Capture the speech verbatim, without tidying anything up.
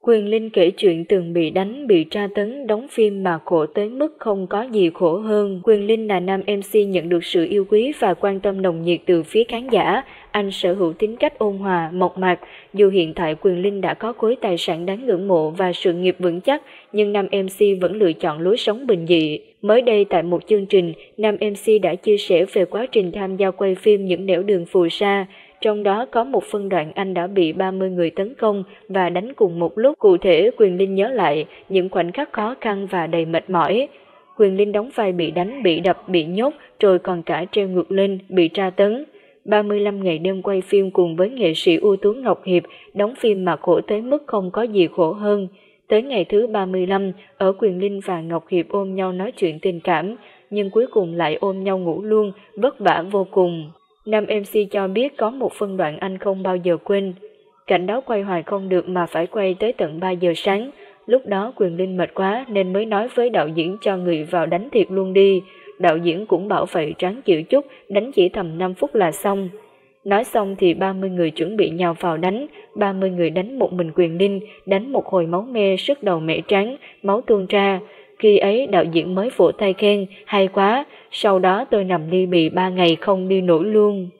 Quyền Linh kể chuyện từng bị đánh, bị tra tấn, đóng phim mà khổ tới mức không có gì khổ hơn. Quyền Linh là nam em xê nhận được sự yêu quý và quan tâm nồng nhiệt từ phía khán giả. Anh sở hữu tính cách ôn hòa, mộc mạc. Dù hiện tại Quyền Linh đã có khối tài sản đáng ngưỡng mộ và sự nghiệp vững chắc, nhưng nam em xê vẫn lựa chọn lối sống bình dị. Mới đây tại một chương trình, nam em xê đã chia sẻ về quá trình tham gia quay phim Những nẻo đường phù sa. Trong đó có một phân đoạn anh đã bị ba mươi người tấn công và đánh cùng một lúc. Cụ thể, Quyền Linh nhớ lại những khoảnh khắc khó khăn và đầy mệt mỏi. Quyền Linh đóng vai bị đánh, bị đập, bị nhốt, rồi còn cả treo ngược lên, bị tra tấn. ba mươi lăm ngày đêm quay phim cùng với nghệ sĩ ưu tú Ngọc Hiệp, đóng phim mà khổ tới mức không có gì khổ hơn. Tới ngày thứ ba mươi lăm, ở Quyền Linh và Ngọc Hiệp ôm nhau nói chuyện tình cảm, nhưng cuối cùng lại ôm nhau ngủ luôn, vất vả vô cùng. Nam em xê cho biết có một phân đoạn anh không bao giờ quên. Cảnh đó quay hoài không được mà phải quay tới tận ba giờ sáng. Lúc đó Quyền Linh mệt quá nên mới nói với đạo diễn cho người vào đánh thiệt luôn đi. Đạo diễn cũng bảo vậy ráng chịu chút, đánh chỉ tầm năm phút là xong. Nói xong thì ba mươi người chuẩn bị nhào vào đánh, ba mươi người đánh một mình Quyền Linh, đánh một hồi máu me, sức đầu mẻ trắng, máu tuôn ra. Khi ấy đạo diễn mới vỗ tay khen, hay quá, sau đó tôi nằm ly bì ba ngày không đi nổi luôn.